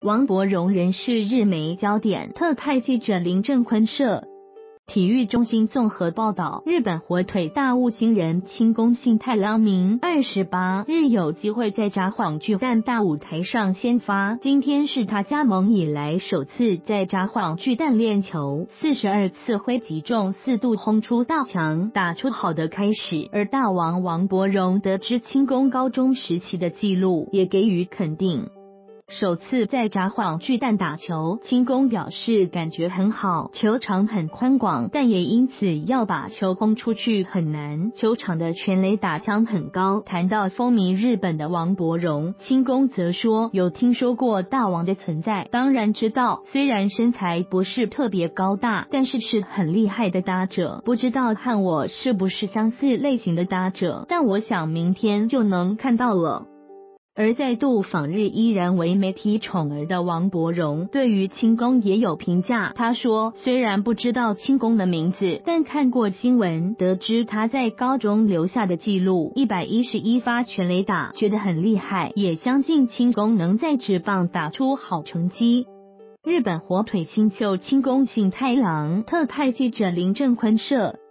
王柏荣仍是日媒焦点。特派记者林正坤社体育中心综合报道，日本火腿大物新人轻功幸太郎明28日有机会在札幌巨蛋大舞台上先发，今天是他加盟以来首次在札幌巨蛋练球，42次挥击中4度轰出大墙，打出好的开始。而大王王柏荣得知轻功高中时期的纪录，也给予肯定。首次在札幌巨蛋打球，轻功表示感觉很好，球场很宽广，但也因此要把球轰出去很难，球场的全垒打墙很高。谈到风靡日本的王柏荣，轻功则说有听说过大王的存在，当然知道，虽然身材不是特别高大，但是是很厉害的打者，不知道和我是不是相似类型的打者，但我想明天就能看到了。而再度访日依然为媒体宠儿的王柏荣对于轻功也有评价，他说虽然不知道轻功的名字，但看过新闻得知他在高中留下的纪录111发全垒打，觉得很厉害，也相信轻功能在职棒打出好成绩。日本火腿新秀轻功幸太郎特派记者林正坤社